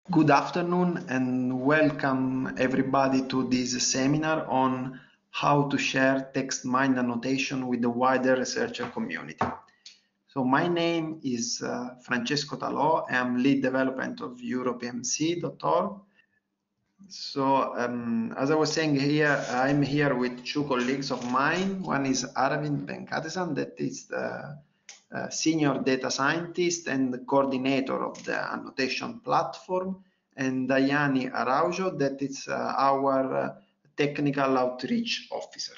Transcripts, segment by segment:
Good afternoon and welcome everybody to this seminar on how to share text mining annotation with the wider researcher community. So my name is Francesco Talò. I'm lead development of EuropeMC.org. So as I was saying here, I'm here with two colleagues of mine. One is Aravind Venkatesan, that is the senior data scientist and coordinator of the annotation platform, and Daiane Araujo, that is our technical outreach officer.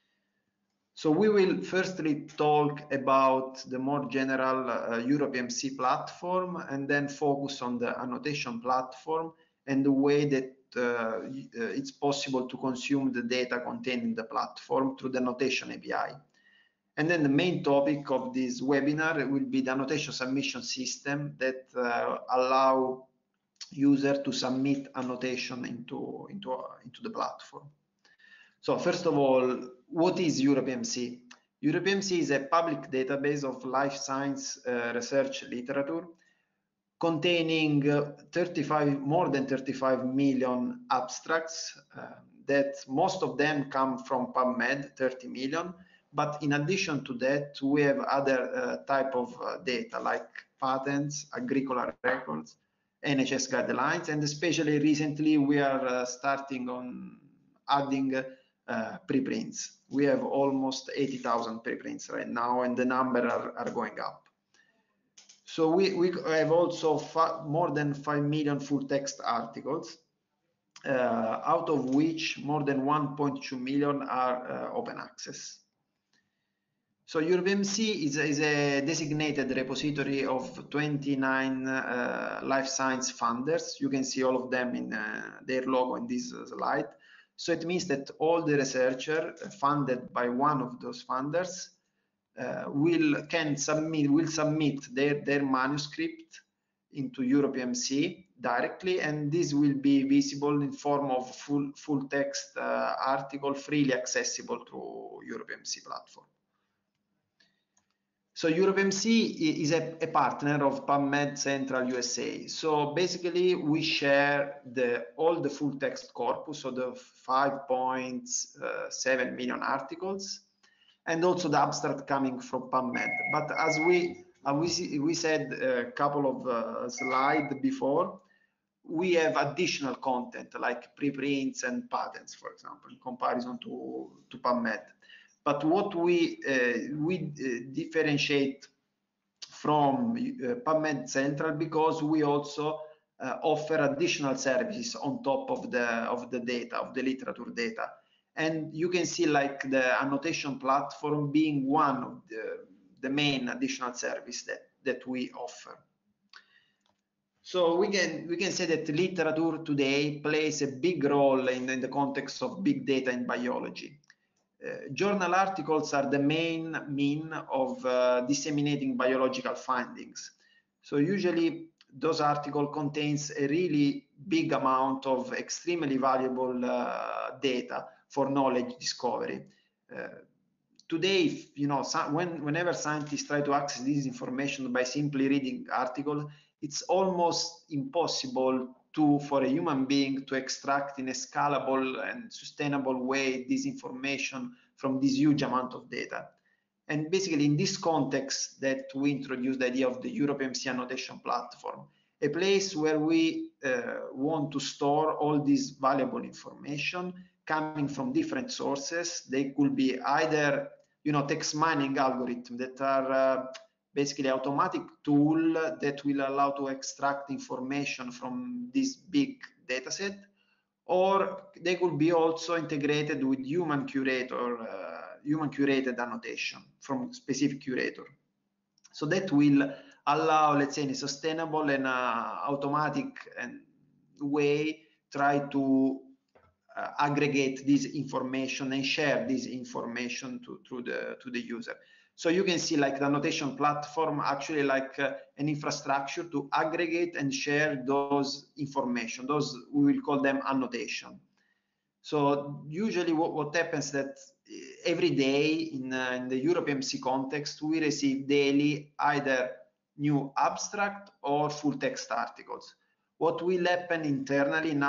So we will firstly talk about the more general EuropeMC platform and then focus on the annotation platform and the way that it's possible to consume the data contained in the platform through the annotation API. And then the main topic of this webinar will be the annotation submission system that allow user to submit annotation into the platform. So first of all, what is EuropeMC? EuropeMC is a public database of life science research literature containing more than 35 million abstracts that most of them come from PubMed, 30 million. But in addition to that, we have other type of data like patents, agricultural records, NHS guidelines, and especially recently we are starting on adding preprints. We have almost 80,000 preprints right now, and the number are going up. So we have also more than 5 million full text articles, out of which more than 1.2 million are open access. So EuropeMC is a designated repository of 29 life science funders. You can see all of them in their logo in this slide. So it means that all the researchers funded by one of those funders will submit their manuscript into EuropeMC directly, and this will be visible in form of full text article freely accessible through EuropeMC platform. So EuropeMC is a partner of PubMed Central USA. So basically we share all the full text corpus, so the 5.7 million articles, and also the abstract coming from PubMed. But as we said a couple of slides before, we have additional content like preprints and patents, for example, in comparison to PubMed. But what we differentiate from PubMed Central because we also offer additional services on top of the data, of the literature data. And you can see like the annotation platform being one of the main additional service that we offer. So we can say that literature today plays a big role in the context of big data in biology. Journal articles are the main mean of disseminating biological findings. So usually those articles contains a really big amount of extremely valuable data for knowledge discovery. Today, whenever scientists try to access this information by simply reading articles, it's almost impossible for a human being to extract in a scalable and sustainable way this information from this huge amount of data. And basically in this context that we introduced the idea of the EuropeMC annotation platform, a place where we want to store all this valuable information coming from different sources. They could be either text mining algorithms that are basically automatic tool that will allow to extract information from this big data set, or they could be also integrated with human curated annotation from specific curator. So that will allow, let's say, in a sustainable and automatic way, try to aggregate this information and share this information to the user. So you can see like the annotation platform actually like an infrastructure to aggregate and share those information. Those, we will call them annotation. So usually what happens that every day in the EuropeMC context, we receive daily either new abstract or full text articles. what will happen internally in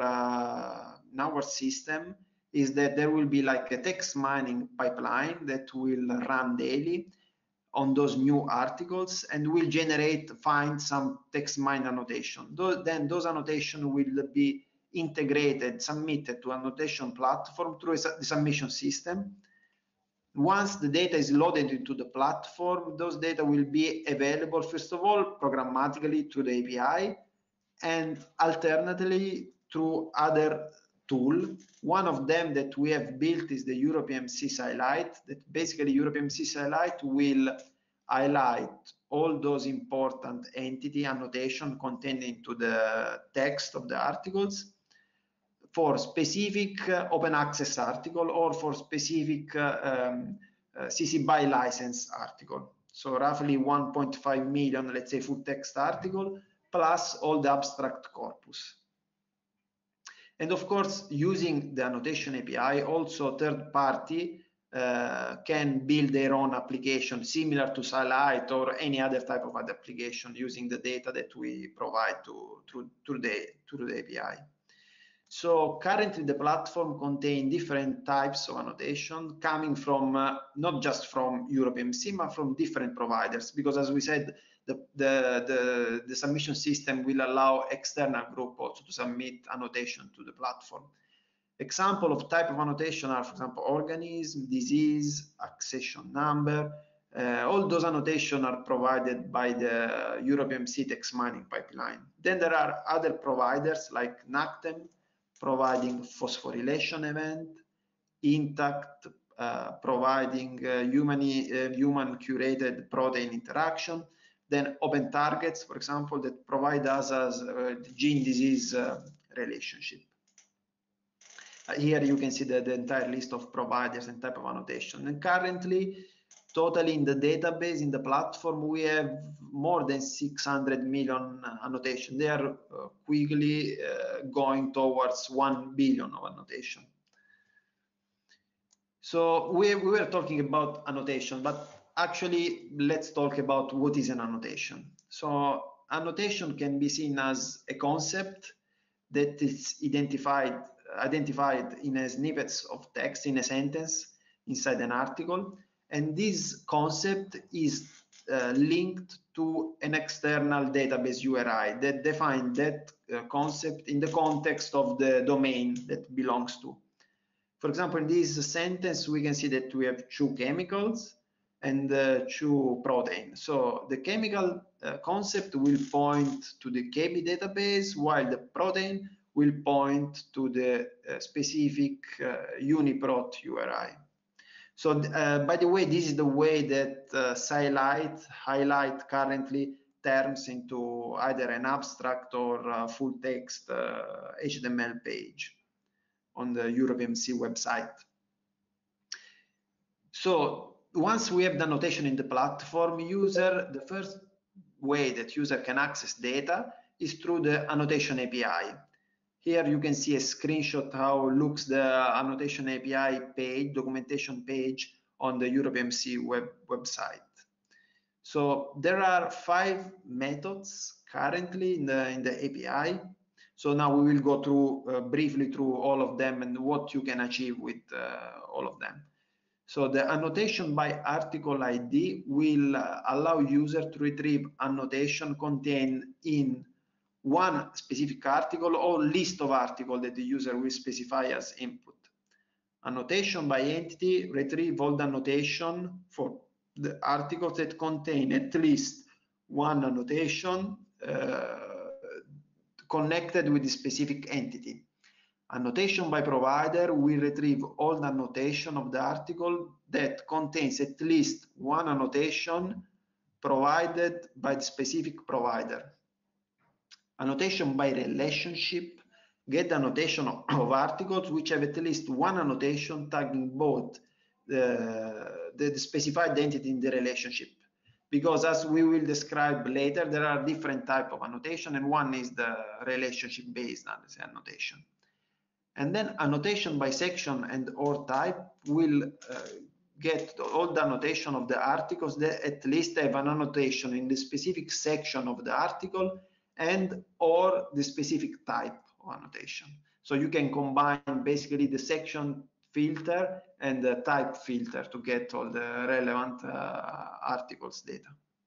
our system is that there will be like a text mining pipeline that will run daily on those new articles and will find some text mine annotation. Then those annotation will be integrated, submitted to annotation platform through the submission system. Once the data is loaded into the platform, those data will be available, first of all, programmatically through the API, and alternatively through other tool. One of them that we have built is the EuroPMC Skylight, that basically EuroPMC Skylight will highlight all those important entity annotation contained into the text of the articles for specific open access article or for specific CC BY license article. So roughly 1.5 million, let's say, full text article, plus all the abstract corpus. And of course, using the annotation API, also third party can build their own application similar to Skylight or any other type of other application using the data that we provide through the API. So currently the platform contains different types of annotation coming from not just from EuroPMC, but from different providers, because as we said, the submission system will allow external group also to submit annotation to the platform. Example of type of annotation are, for example, organism, disease, accession number. All those annotation are provided by the EuroPMC text mining pipeline. Then there are other providers like NACTEM, providing phosphorylation event, Intact, providing human curated protein interaction, then Open Targets, for example, that provide us as gene disease relationship. Here you can see the entire list of providers and type of annotation. And currently, totally in the database, in the platform, we have more than 600 million annotation. They are quickly going towards 1 billion of annotation. So we were talking about annotation, but actually let's talk about what is an annotation. So annotation can be seen as a concept that is identified in a snippets of text in a sentence inside an article. And this concept is linked to an external database URI that defines that concept in the context of the domain that belongs to. For example, in this sentence, we can see that we have 2 chemicals and 2 proteins. So the chemical concept will point to the KB database, while the protein will point to the specific UniProt URI. So, by the way, this is the way that Skylight highlight currently terms into either an abstract or full text HTML page on the EuroPMC website. So once we have the annotation in the platform, the first way that user can access data is through the annotation API. Here you can see a screenshot how looks the annotation API page, documentation page on the EuroPMC website. So there are 5 methods currently in the API. So now we will go through briefly through all of them and what you can achieve with all of them. So the annotation by article ID will allow user to retrieve annotation contained in one specific article or list of articles that the user will specify as input. Annotation by entity retrieve all the annotation for the articles that contain at least one annotation connected with the specific entity. Annotation by provider will retrieve all the annotation of the article that contains at least one annotation provided by the specific provider. Annotation by relationship get the annotation of articles which have at least one annotation tagging both the specified entity in the relationship. Because as we will describe later, there are different types of annotation, and one is the relationship-based annotation. And then annotation by section and or type will get all the annotation of the articles that at least have an annotation in the specific section of the article and or the specific type of annotation. So you can combine basically the section filter and the type filter to get all the relevant articles data.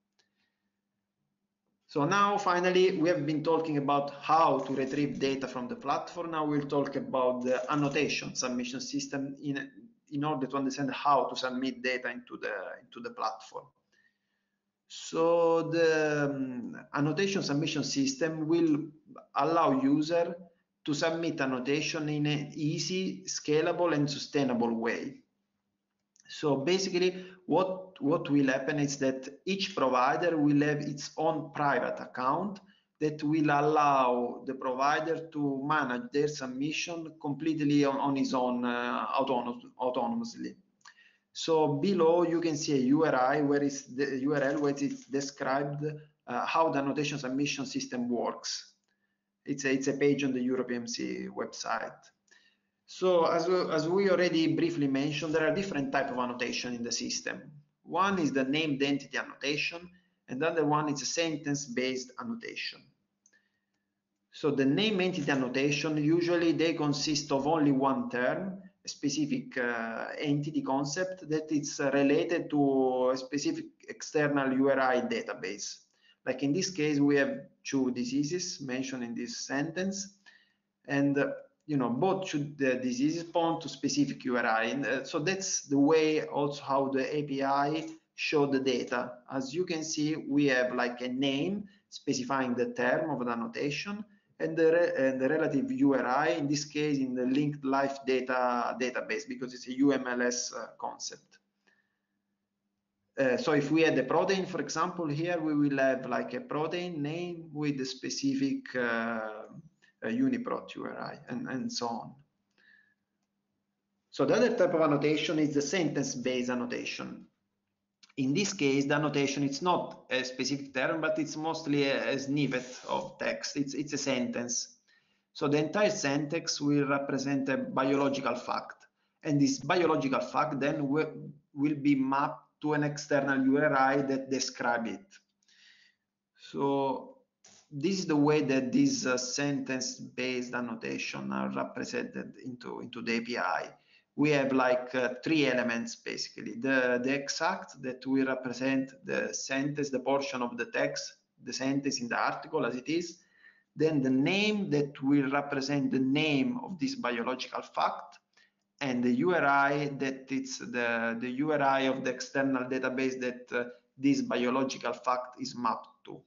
So now finally we have been talking about how to retrieve data from the platform. Now we'll talk about the annotation submission system in order to understand how to submit data into the platform. So the annotation submission system will allow user to submit annotation in an easy, scalable, and sustainable way. So basically, what will happen is that each provider will have its own private account that will allow the provider to manage their submission completely on his own autonomously. So below you can see a URI where it's the URL where it's described how the annotation submission system works. It's a page on the EuroPMC website. So as we already briefly mentioned, there are different types of annotation in the system. One is the named entity annotation, and the other one is a sentence-based annotation. So the named entity annotation, usually they consist of only one term, a specific entity concept that is related to a specific external URI database. Like in this case, we have 2 diseases mentioned in this sentence, and both diseases point to specific URI. And so that's the way also how the API show the data. As you can see, we have like a name specifying the term of the annotation and the relative URI, in this case in the linked life data database, because it's a UMLS concept. So if we had a protein, for example, here we will have like a protein name with a specific UniProt URI and so on. So the other type of annotation is the sentence-based annotation. In this case, the annotation, it's not a specific term, but it's mostly a snippet of text. It's a sentence. So the entire sentence will represent a biological fact. And this biological fact then will be mapped to an external URI that describes it. So this is the way that these sentence-based annotation are represented into the API. We have like 3 elements basically. The exact that will represent the sentence, the portion of the text, the sentence in the article as it is. Then the name that will represent the name of this biological fact, and the URI that it's the URI of the external database that this biological fact is mapped to.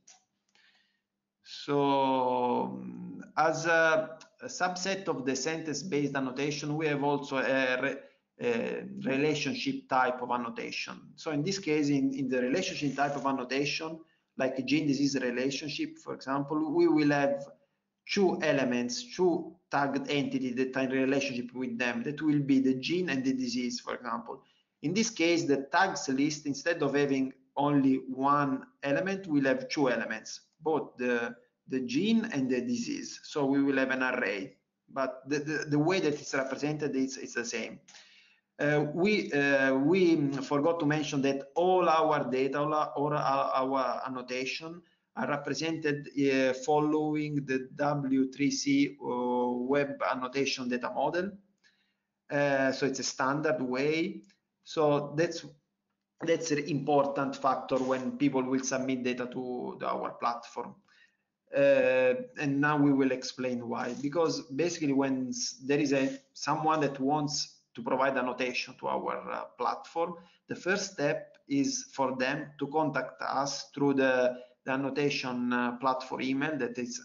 So as a subset of the sentence-based annotation, we have also a relationship type of annotation. So in this case, in the relationship type of annotation, like a gene-disease relationship, for example, we will have 2 elements, 2 tagged entities that are in relationship with them. That will be the gene and the disease, for example. In this case, the tags list, instead of having only 1 element, will have 2 elements, both the gene and the disease. So we will have an array, but the way that it's represented it's the same. We forgot to mention that all our data or our annotation are represented following the W3C web annotation data model. So it's a standard way. So that's an important factor when people will submit data to our platform. And now we will explain why. Because basically, when there is someone that wants to provide annotation to our platform, the first step is for them to contact us through the annotation platform email, that is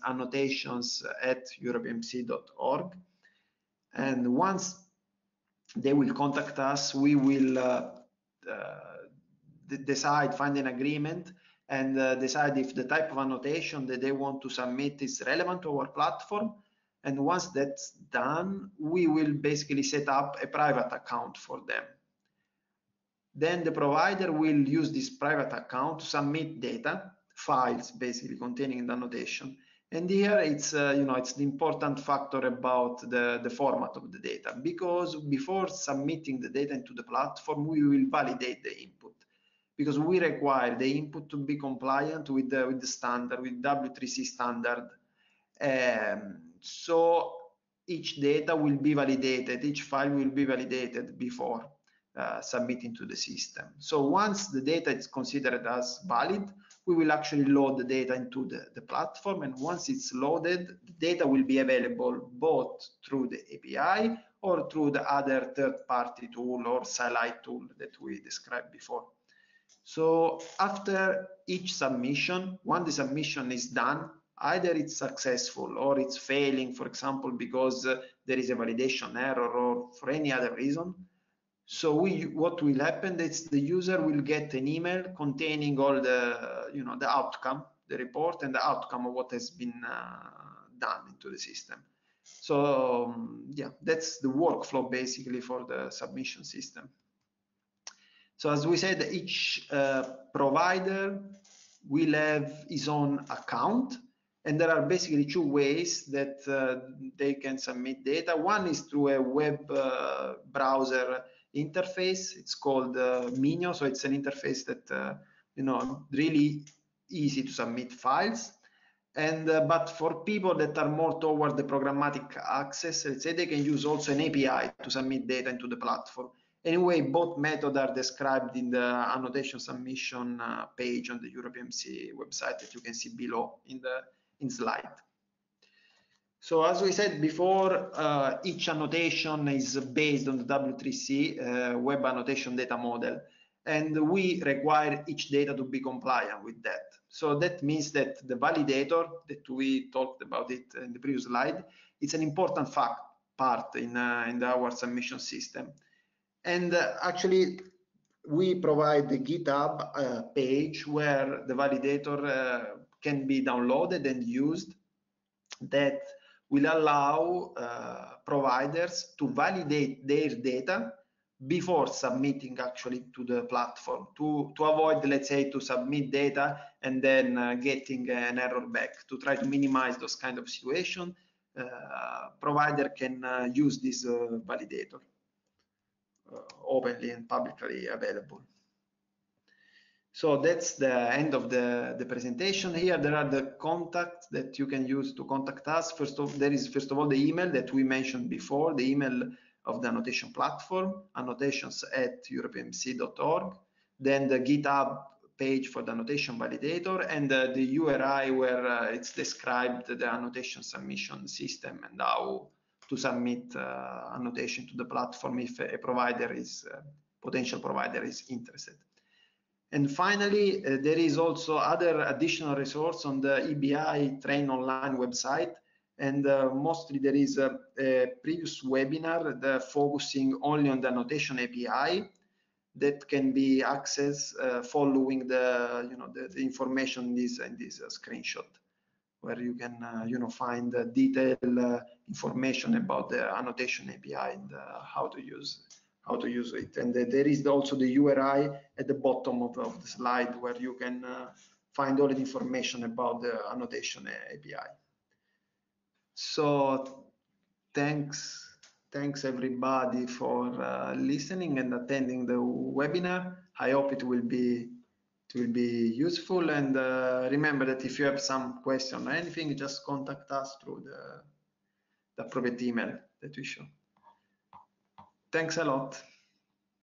annotations@europmc.org. And once they will contact us, we will decide, find an agreement, and decide if the type of annotation that they want to submit is relevant to our platform. And once that's done, we will basically set up a private account for them. Then the provider will use this private account to submit data, files basically containing the annotation. And here it's it's the important factor about the format of the data, because before submitting the data into the platform, we will validate the input, because we require the input to be compliant with the standard, with W3C standard. So each data will be validated, each file will be validated before submitting to the system. So once the data is considered as valid, we will actually load the data into the platform, and once it's loaded, the data will be available both through the API or through the other third-party tool or Silight tool that we described before. So after each submission, once the submission is done, either it's successful or it's failing, for example, because there is a validation error or for any other reason. So what will happen is the user will get an email containing all the, the outcome, the report and the outcome of what has been done into the system. So yeah, that's the workflow basically for the submission system. So as we said, each provider will have his own account, and there are basically two ways that they can submit data. One is through a web browser interface. It's called Minio, so it's an interface that really easy to submit files. And but for people that are more toward the programmatic access, let's say, they can use also an API to submit data into the platform. Anyway, both methods are described in the annotation submission page on the EuroPMC website that you can see below in slide. So as we said before, each annotation is based on the W3C web annotation data model, and we require each data to be compliant with that. So that means that the validator that we talked about it in the previous slide, it's an important part in our submission system. And actually, we provide the GitHub page where the validator can be downloaded and used, that will allow providers to validate their data before submitting actually to the platform, to avoid, let's say, to submit data and then getting an error back. To try to minimize those kind of situations, provider can use this validator openly and publicly available. So that's the end of the presentation. Here there are the contacts that you can use to contact us. There is first of all the email that we mentioned before, the email of the annotation platform, annotations@europmc.org. Then the GitHub page for the annotation validator, and the URI where it's described the annotation submission system and how to submit annotation to the platform if a potential provider is interested. And finally, there is also other additional resource on the EBI Train Online website, and mostly there is a previous webinar focusing only on the annotation API that can be accessed following the information in this screenshot, where you can find detailed information about the annotation API and how to use it. And there is also the URI at the bottom of the slide where you can find all the information about the annotation API. So thanks everybody for listening and attending the webinar. I hope it will be useful, and remember that if you have some question or anything, just contact us through the appropriate email that we show. Thanks a lot.